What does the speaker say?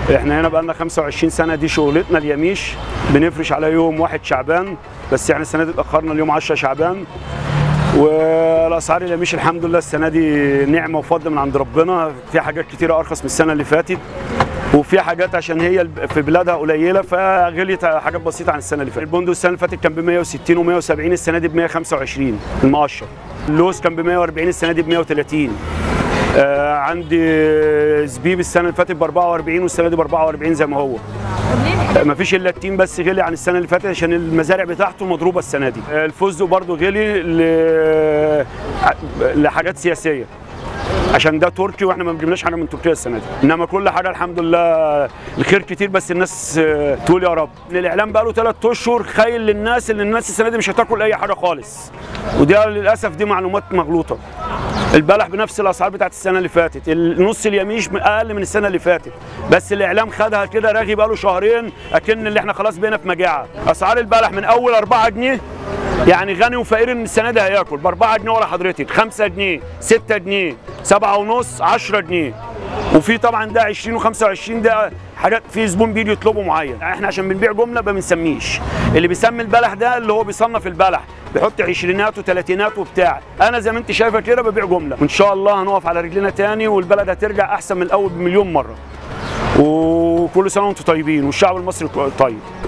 احنا هنا بقالنا 25 سنه، دي شغلتنا اليميش، بنفرش على يوم 1 شعبان، بس يعني السنه دي اتاخرنا اليوم 10 شعبان. والاسعار اليميش الحمد لله السنه دي نعمه وفضل من عند ربنا، في حاجات كتيره ارخص من السنه اللي فاتت، وفي حاجات عشان هي في بلادها قليله فغليت حاجات بسيطه عن السنه اللي فاتت. البندق السنه اللي فاتت كان ب 160 و170، السنه دي ب 125 المقشر. اللوز كان ب 140، السنه دي ب 130. عندي زبيب السنه اللي فاتت ب 44 والسنه دي ب 44 زي ما هو. ما فيش الا التين بس غلي عن السنه اللي فاتت عشان المزارع بتاعته مضروبه السنه دي. الفستق برضو غلي لحاجات سياسيه عشان ده تركي واحنا ما بنجيبناش حاجه من تركيا السنه دي، انما كل حاجه الحمد لله الخير كتير، بس الناس تقول يا رب. الاعلام بقى له 3 اشهر خايل للناس ان الناس السنه دي مش هتاكل اي حاجه خالص، ودي للاسف دي معلومات مغلوطه. البلح بنفس الاسعار بتاعت السنه اللي فاتت، النص اليميش اقل من السنه اللي فاتت، بس الاعلام خدها كده رغي بقى له شهرين اكن اللي احنا خلاص بقينا في مجاعه. اسعار البلح من اول 4 جنيه، يعني غني وفقير ان السنه دي هياكل ب 4 جنيه ولا حضرتك، 5 جنيه، 6 جنيه، 7 ونص، 10 جنيه. وفي طبعا ده 20 و25 ده حاجات في زبون بيجي يطلبه معين. احنا عشان بنبيع جمله ما بنسميش، اللي بيسمي البلح ده اللي هو بيصنف البلح بيحط 20 و30 وبتاع. انا زي ما انت شايفه كده ببيع جمله، وان شاء الله هنقف على رجلنا تاني والبلد هترجع احسن من الاول بمليون مره. وكل سنه وانتم طيبين والشعب المصري طيب.